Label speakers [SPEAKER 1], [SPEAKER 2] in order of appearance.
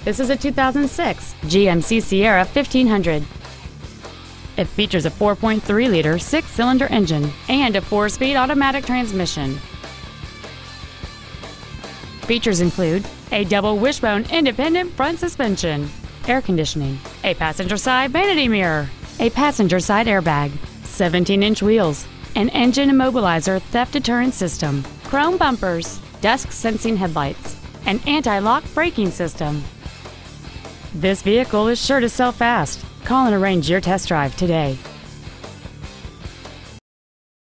[SPEAKER 1] This is a 2006 GMC Sierra 1500. It features a 4.3-liter six-cylinder engine and a 4-speed automatic transmission. Features include a double wishbone independent front suspension, air conditioning, a passenger side vanity mirror, a passenger side airbag, 17-inch wheels, an engine immobilizer theft deterrent system, chrome bumpers, dusk sensing headlights, an anti-lock braking system. This vehicle is sure to sell fast. Call and arrange your test drive today.